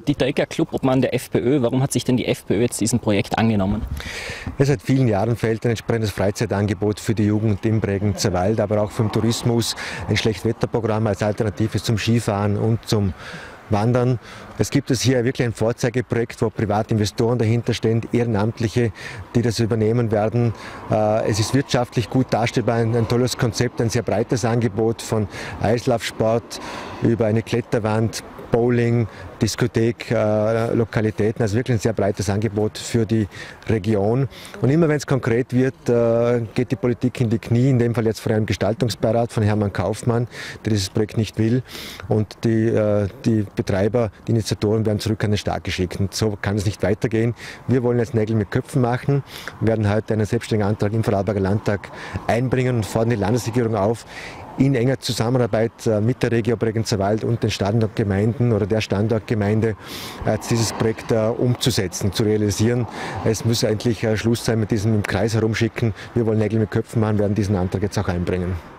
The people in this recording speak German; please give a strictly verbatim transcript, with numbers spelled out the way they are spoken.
Dieter Egger, Clubobmann der FPÖ. Warum hat sich denn die FPÖ jetzt diesem Projekt angenommen? Ja, seit vielen Jahren fehlt ein entsprechendes Freizeitangebot für die Jugend im Bregenzerwald, aber auch für den Tourismus. Ein Schlechtwetterprogramm als Alternative zum Skifahren und zum Wandern. Es gibt es hier wirklich ein Vorzeigeprojekt, wo private Investoren dahinter stehen, Ehrenamtliche, die das übernehmen werden. Es ist wirtschaftlich gut darstellbar, ein, ein tolles Konzept, ein sehr breites Angebot von Eislaufsport über eine Kletterwand, Bowling, Diskothek, äh, Lokalitäten, also wirklich ein sehr breites Angebot für die Region. Und immer wenn es konkret wird, äh, geht die Politik in die Knie, in dem Fall jetzt vor einem Gestaltungsbeirat von Hermann Kaufmann, der dieses Projekt nicht will. Und die, äh, die Betreiber, die Initiatoren werden zurück an den Staat geschickt. Und so kann es nicht weitergehen. Wir wollen jetzt Nägel mit Köpfen machen, werden heute einen selbstständigen Antrag im Vorarlberger Landtag einbringen und fordern die Landesregierung auf, in enger Zusammenarbeit mit der Regio Bregenzerwald und den Standortgemeinden oder der Standortgemeinde dieses Projekt umzusetzen, zu realisieren. Es muss eigentlich Schluss sein mit diesem im Kreis herumschicken. Wir wollen Nägel mit Köpfen machen, werden diesen Antrag jetzt auch einbringen.